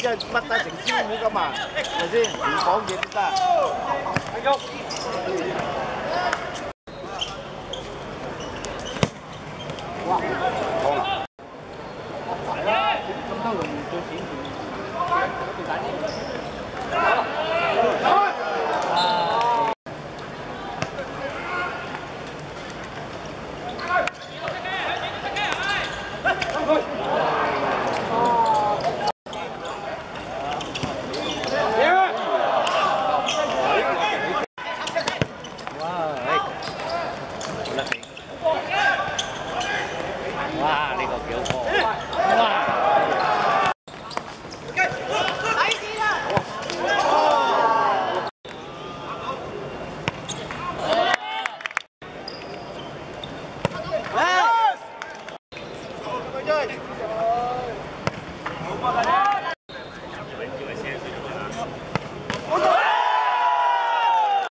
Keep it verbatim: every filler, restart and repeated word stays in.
即係乜得成師傅噶嘛，係咪先？連講嘢都得。繼續。哇！好啦。咁多輪做錢，做緊嘢。